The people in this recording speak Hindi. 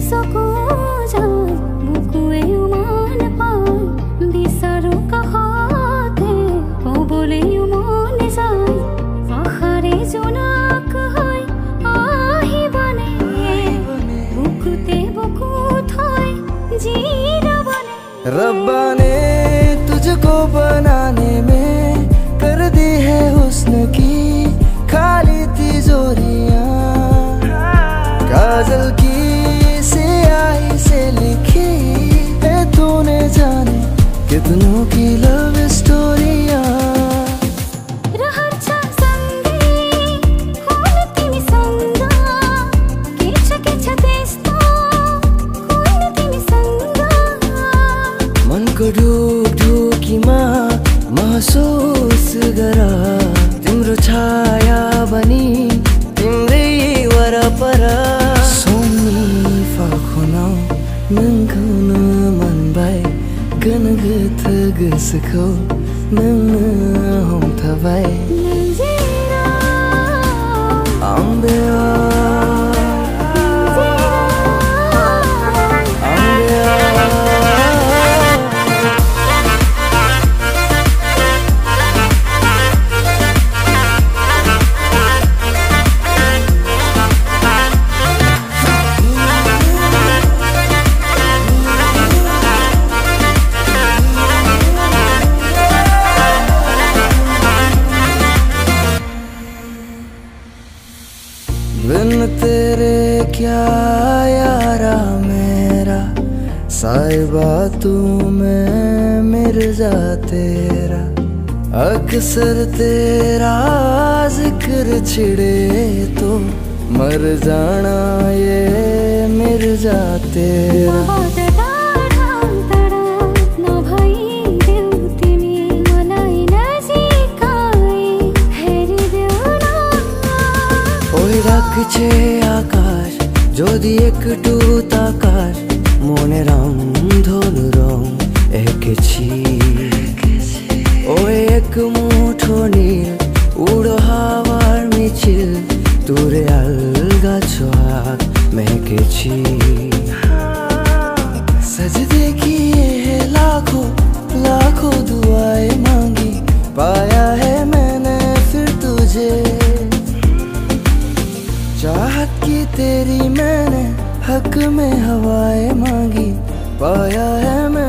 सको जाय बुकुए उमान पाय बिसारो कहाते ओ बोले उमने जाय आखारे जोनाक हाय आही बने बुकुते बुकु थाय जीना बने। रब्बा ने तुझको बनाने में कर दी है हुस्न की खाली तिजोरियां, काजल की स्याही से लिखी है तूने जाने कितनों की लव स्टोरियां। मनको ढुकीमा महसुस गरा तिम्रो छाया बनी तिम्रै वरपर सोनी फाखुन मनबाय गनगथ गोसोखौ नोंनो हमथाबाय बिन तेरे क्या यारा मेरा साहिबा तू मैं मिर्जा तेरा, अक्सर तेरा जिक्र छिड़े तो मर जाना ये मिर्जा तेरा। রাখছে আকাশ যদি একটু তাকাস মনে রামধনু রং এঁকেছি ওই এক মুঠো নীল উড়ো হাওয়ার মিছিল দূরে আলগা ছোঁয়াক মেকেছি सजदे किए है लाखों लाखों दुआएं मांगी पाया है मैंने फिर तुझे चाहत की तेरी मैंने हक में हवाएं मांगी पाया है मैं